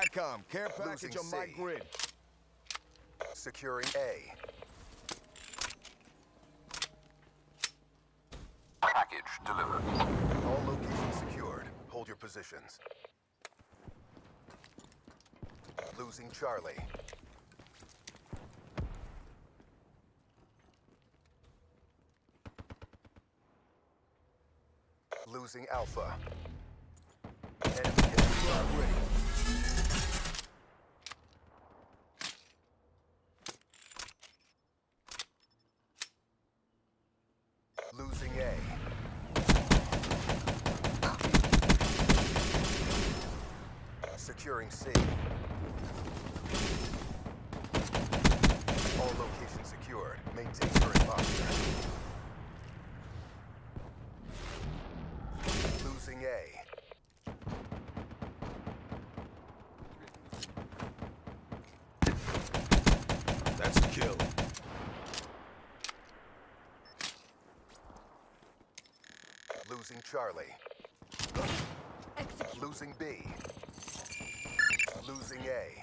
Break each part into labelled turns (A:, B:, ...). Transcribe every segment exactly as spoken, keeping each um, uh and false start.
A: SATCOM, care package on my grid.
B: Securing A.
C: Package delivered.
B: All locations secured. Hold your positions. Losing Charlie. Losing Alpha. Enemy is ready. Losing A. Securing C. All locations secured. Maintain current posture. Losing A.
A: That's a kill.
B: Losing Charlie.
D: Execute.
B: Losing B. Losing A.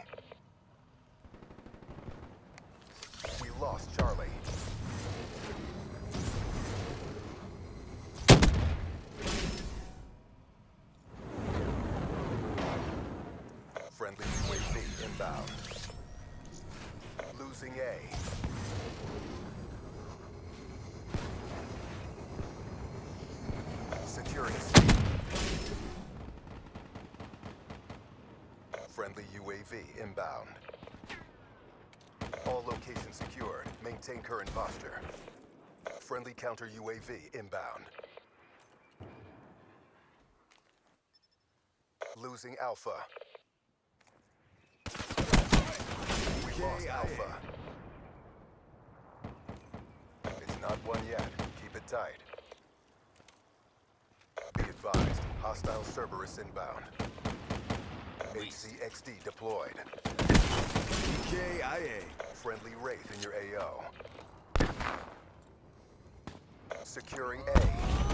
B: We lost Charlie. Friendly U A V inbound. Losing A. Securing C. Friendly U A V inbound. All locations secured. Maintain current posture. Friendly counter U A V inbound. Losing Alpha. We lost Alpha. It's not won yet. Keep it tight. Be advised, hostile Cerberus inbound. H C X D deployed.
A: E K I A.
B: Friendly Wraith in your A O. Securing A.